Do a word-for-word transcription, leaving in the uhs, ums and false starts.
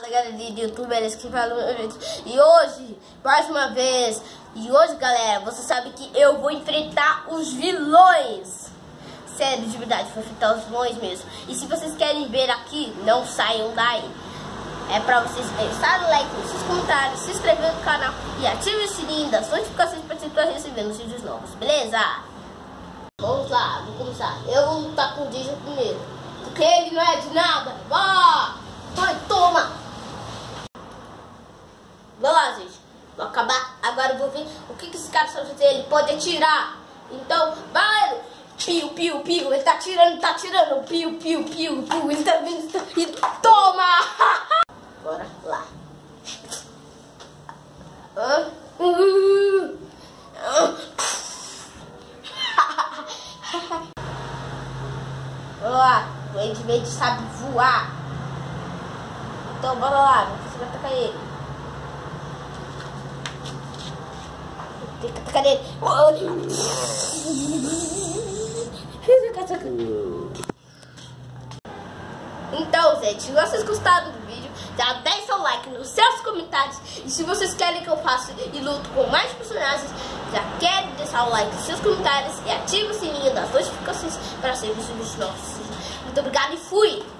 Fala galera de youtubers que falam. E hoje, mais uma vez, e hoje galera, você sabe que eu vou enfrentar os vilões. Sério, de verdade, vou enfrentar os vilões mesmo. E se vocês querem ver aqui, não saiam daí. É pra vocês deixarem o like nos seus comentários, se inscrever no canal e ative o sininho das notificações para você estar recebendo os vídeos novos, beleza? Vamos lá, vamos começar. Eu vou lutar com o Digio primeiro, porque ele não é de nada. Vá! Vai, toma! Vamos lá, gente. Vou acabar. Agora eu vou ver o que, que esse cara sabe fazer. Ele pode atirar. Então, vai! Piu, piu, piu. Ele tá atirando, tá atirando. Piu, piu, piu, piu. Ele tá vindo, tá vindo. Toma! Bora lá. Ah. Uh. Ah. Vamos lá. O Ed Verde sabe voar. Então bora lá. Você vai atacar ele. Tem que atacar ele. Então, gente, se vocês gostaram do vídeo, já deixa o like nos seus comentários. E se vocês querem que eu faça e luto com mais personagens, já querem deixar o like nos seus comentários e ative o sininho das notificações para receber os vídeos novos. Muito obrigado e fui!